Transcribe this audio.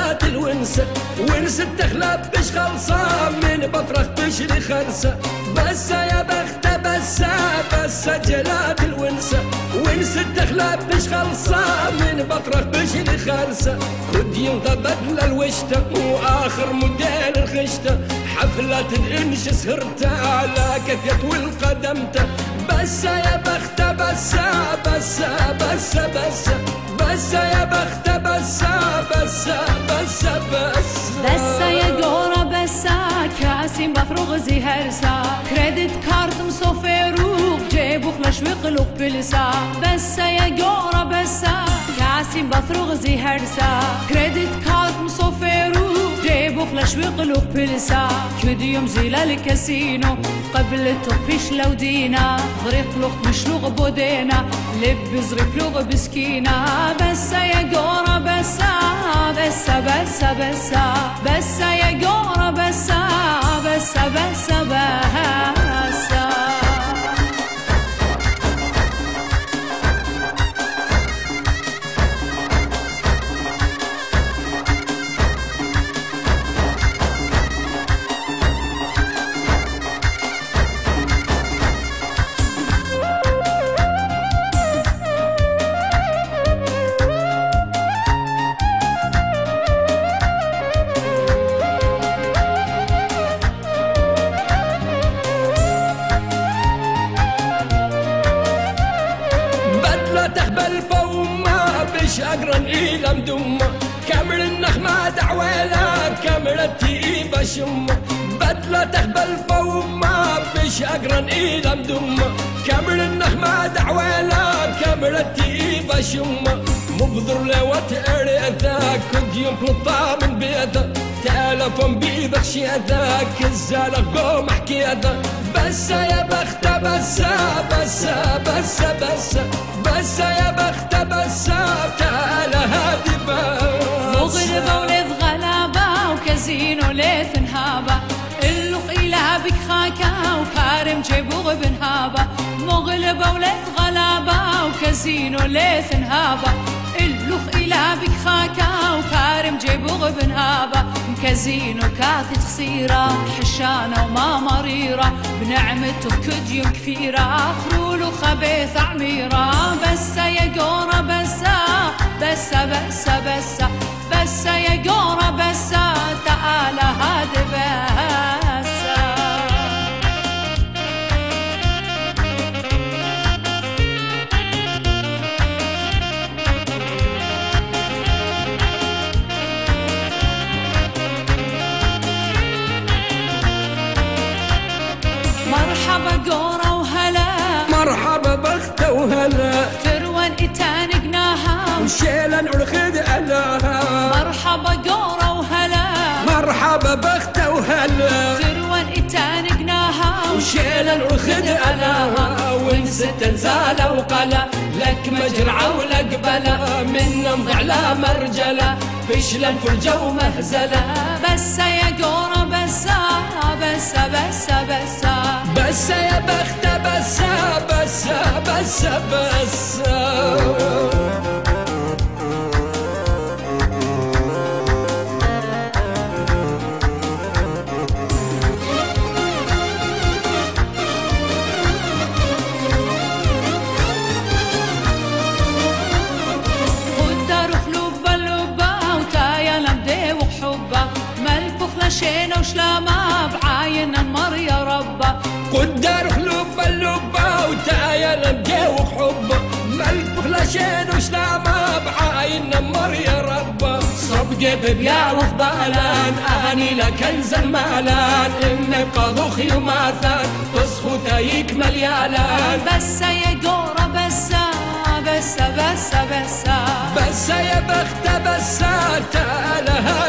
جلات الونسة ونسة تخلب بش خلصة من بطرخ بشري خرسة بس يا بخت بس جلات الونسة ونسة تخلب بش خلصة من بطرخ بشري خرسة كنت يوم بدل الوشتة واخر موديل الخشتة حفلة الانش سهرت على كثية والقدمتة بس يا بخت بس يا بخت بس يا جورا بس كاسم بفرغ زي هرسا كريدت كارت مصفروق جيبو خلش وقلوق بلسا بس يا جورا بس كاسم بفرغ زي هرسا كريدت كارت مصفروق جيبو خلش وقلوق بلسا كدي يوم زي الكاسينو قبل التطفيش لو دينا غريق لوق مشلوغ بودينا لب زريب لوغ بسكينة بس يا جورا بس يا جورا بس تقبل فوما بش أقرن إلى مدومة كامل النخمة دعوالة كامل التيبة شمة بدلة تقبل فوما بش أقرن إلى مدومة كامل النخمة دعوالة كامل التيبة شمة مبذر لوات أريثا كنت يوم بلطة من بيثا تالفون بيذك شيثاك الزالق قوم حكيثا بس يا بخت بس يا بخت تعال هادي مغربة وليث غلابة وكازينو ليث نهابة اللوخ إله بك خاكا وكارم جيبو غبن هابة مغربة وليث غلابة وكازينو ليث نهابة اللوخ إله بك خاكا وكارم جيبو غبن هابة كازينو كاثي تصيرة حشانة وما مريرة بنعمته كديم كثيرة خرولو خبيث عميرة بس يا جورا بس يا جورا بس تعال هادي بس مرحبا جورا وهلا مرحبا بخت وهلا تروان إتان قناها وشيلا نرخد ألاها مرحبا جورا وهلا مرحبا بخت وهلا تروان إتان قناها وشيلا نرخد ألاها ونست نزالة وقلا لك مجرعة ولا قبلة من نمضي على مرجلة فشلا فرجة ومهزلة بس يا جورا بس يا بخت بس شينا وشلامة بعاين النار يا ربا قدر خلوب اللبة وتايا لمجيوك حبة ملك بخلاشين وشلامة بعاين النار يا ربا صبقي ببيا وخبالان أغني لكنز المالان إن يبقى ضخي وماثان تصخو تايك مليالان بس يا جورا بس يا بخت تعال